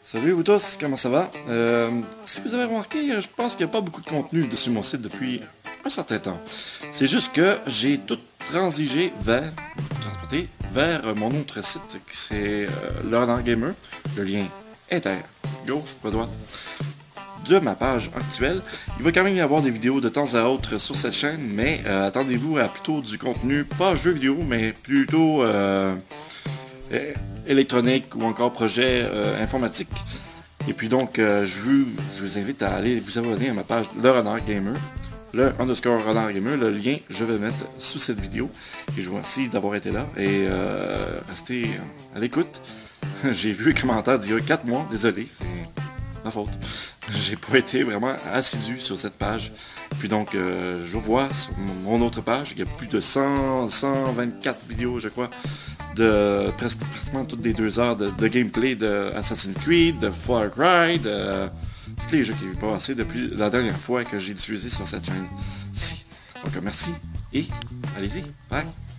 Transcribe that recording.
Salut vous tous, comment ça va? Si vous avez remarqué, je pense qu'il n'y a pas beaucoup de contenu dessus mon site depuis un certain temps. C'est juste que j'ai tout transporté vers mon autre site, qui c'est Le Renard Gamer. Le lien est à gauche, pas droite, de ma page actuelle. Il va quand même y avoir des vidéos de temps à autre sur cette chaîne, mais attendez-vous à plutôt du contenu, pas jeux vidéo, mais plutôt électronique ou encore projet informatique. Et puis donc, je vous invite à aller vous abonner à ma page Le Renard Gamer, le _Renard Gamer. Le lien, je vais le mettre sous cette vidéo. Et je vous remercie d'avoir été là et restez à l'écoute. J'ai vu les commentaires d'il y a 4 mois, désolé, c'est ma faute. J'ai pas été vraiment assidu sur cette page. Puis donc, je vois sur mon autre page, il y a plus de 124 vidéos, je crois, de pratiquement toutes les 2 heures de gameplay de Assassin's Creed, de Far Cry, de tous les jeux qui sont passés depuis la dernière fois que j'ai diffusé sur cette chaîne-ci. Donc, merci et allez-y, bye!